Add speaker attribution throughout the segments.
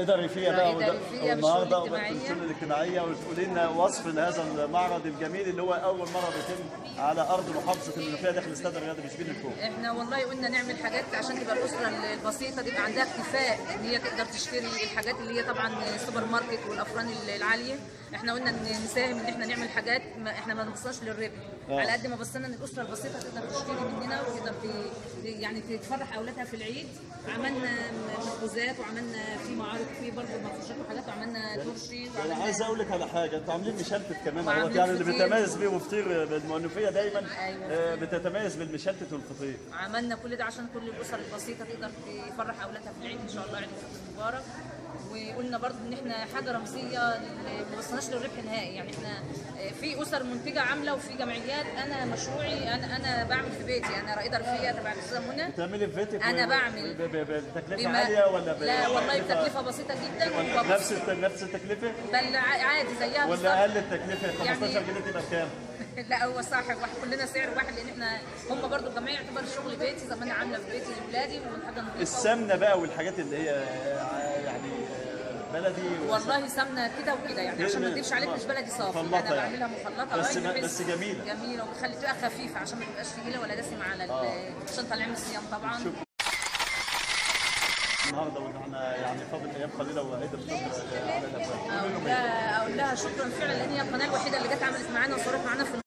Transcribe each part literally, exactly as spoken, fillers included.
Speaker 1: رائده ريفيه بقى
Speaker 2: والنهارده
Speaker 1: والشؤون الاجتماعيه، وتقولي لنا وصف لهذا المعرض الجميل اللي هو اول مره بيتم على ارض محافظه المنوفيه داخل استاد الرياضي بشبين الكوم.
Speaker 2: احنا والله قلنا نعمل حاجات عشان تبقى الاسره البسيطه تبقى عندها اكتفاء ان هي تقدر تشتري الحاجات اللي هي طبعا السوبر ماركت والافران العاليه. احنا قلنا نساهم ان احنا نعمل حاجات ما احنا ما نبصناش للربح آه. على قد ما بصينا ان الاسره البسيطه تقدر تشتري مننا وتقدر يعني تفرح اولادها في العيد. عملنا مخبوزات وعملنا في معارض في برضه مفروشات وحاجات وعملنا ترشي.
Speaker 1: انا عايز اقول لك على حاجه، انتوا عاملين مشلتت كمان اهوت، يعني اللي بيتميز بيه وفطير المنوفيه دايما أيوة. بتتميز بالمشلتت والفطير.
Speaker 2: عملنا كل ده عشان كل الاسر البسيطه تقدر تفرح اولادها في العيد ان شاء الله، عيد مبارك. وقلنا برضه ان احنا حاجه رمزيه ما وصلناش للربح نهائي، يعني احنا في اسر منتجه عامله وفي جمعيات. انا مشروعي انا انا بعمل في بيتي، انا رائده رفيع تبع الاستاذه منى.
Speaker 1: بتعملي في بيتك؟
Speaker 2: انا بعمل
Speaker 1: بتكلفه عاليه ولا
Speaker 2: لا والله بتكلفه بسيطه جدا.
Speaker 1: نفس نفس التكلفه؟
Speaker 2: بل عادي زيها بالظبط.
Speaker 1: ولا اقل التكلفه خمستاشر جنيه تبقى بكام؟
Speaker 2: لا هو صاحب واحد، كلنا سعر واحد، لان احنا هم برضو الجمعيه يعتبر شغل بيتي زي ما انا عامله في بيتي لاولادي وحاجه نظيفه.
Speaker 1: السمنه بقى والحاجات اللي هي يعني بلدي
Speaker 2: والله سمنه كده وكده، يعني عشان ما اكذبش عليك مش بلدي صافي، انا بعملها مخلطه
Speaker 1: بس بس جميله
Speaker 2: جميله وبتخلي تبقى خفيفه عشان ما تبقاش ثقيله ولا دسمه على آه. عشان طالعين من الصيام طبعا.
Speaker 1: النهارده واحنا يعني فاضل ايام قليله وعيد الفطر على الابواب.
Speaker 2: اقول لها اقول لها شكرا فعلا، لان هي القناه الوحيده اللي جت عملت معانا وصورت معانا في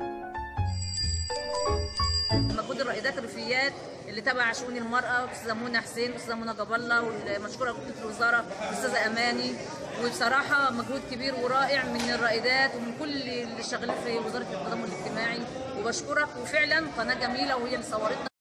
Speaker 2: مجهود الرائدات الريفيات اللي تبع شؤون المراه، الاستاذه منى حسين، الاستاذه منى جاب الله، والمشكوره وكيله الوزاره الاستاذه اماني. وبصراحه مجهود كبير ورائع من الرائدات ومن كل اللي شغالين في وزاره التضامن الاجتماعي، وبشكرك. وفعلا قناه جميله وهي اللي صورتنا.